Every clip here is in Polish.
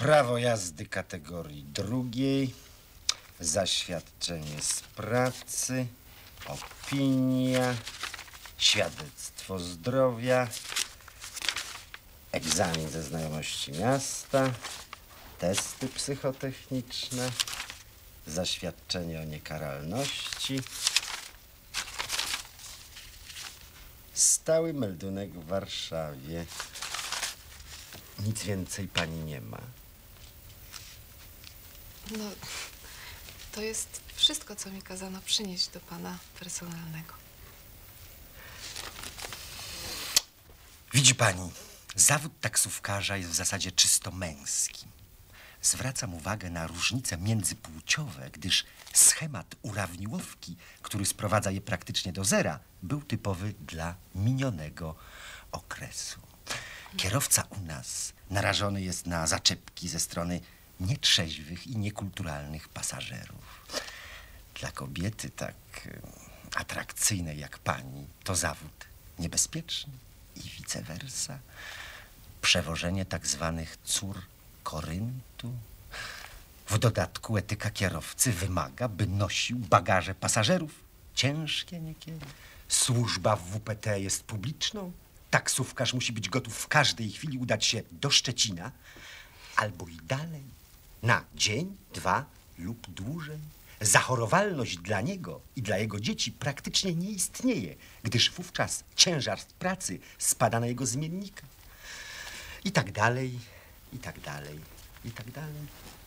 Prawo jazdy kategorii drugiej, zaświadczenie z pracy, opinia, świadectwo zdrowia, egzamin ze znajomości miasta, testy psychotechniczne, zaświadczenie o niekaralności, stały meldunek w Warszawie. Nic więcej pani nie ma. No, to jest wszystko, co mi kazano przynieść do pana personalnego. Widzi pani, zawód taksówkarza jest w zasadzie czysto męski. Zwracam uwagę na różnice międzypłciowe, gdyż schemat urawniłowki, który sprowadza je praktycznie do zera, był typowy dla minionego okresu. Kierowca u nas narażony jest na zaczepki ze strony nietrzeźwych i niekulturalnych pasażerów. Dla kobiety tak atrakcyjnej jak pani to zawód niebezpieczny i vice versa. Przewożenie tak zwanych cór Koryntu. W dodatku etyka kierowcy wymaga, by nosił bagaże pasażerów. Ciężkie niekiedy. Służba w WPT jest publiczną. Taksówkarz musi być gotów w każdej chwili udać się do Szczecina albo i dalej. Na dzień, 2 lub dłużej. Zachorowalność dla niego i dla jego dzieci praktycznie nie istnieje, gdyż wówczas ciężar pracy spada na jego zmiennika. I tak dalej, i tak dalej, i tak dalej.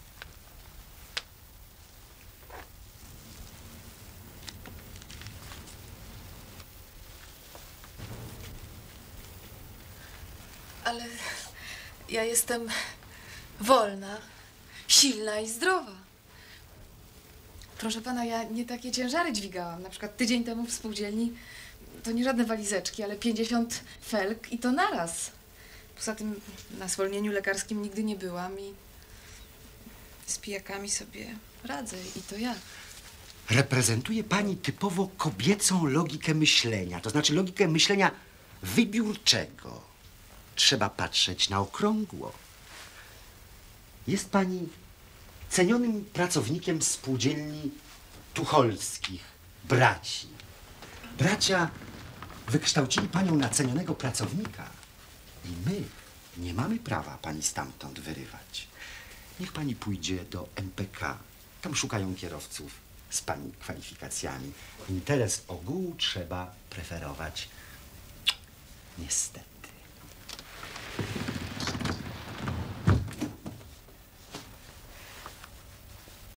Ale ja jestem wolna, silna i zdrowa. Proszę pana, ja nie takie ciężary dźwigałam. Na przykład tydzień temu w spółdzielni to nie żadne walizeczki, ale 50 felk i to naraz. Poza tym na zwolnieniu lekarskim nigdy nie byłam i z pijakami sobie radzę i to ja. Reprezentuje pani typowo kobiecą logikę myślenia, to znaczy logikę myślenia wybiórczego. Trzeba patrzeć na okrągło. Jest pani cenionym pracownikiem spółdzielni tucholskich, braci. Bracia wykształcili panią na cenionego pracownika i my nie mamy prawa pani stamtąd wyrywać. Niech pani pójdzie do MPK. Tam szukają kierowców z pani kwalifikacjami. Interes ogółu trzeba preferować. Niestety.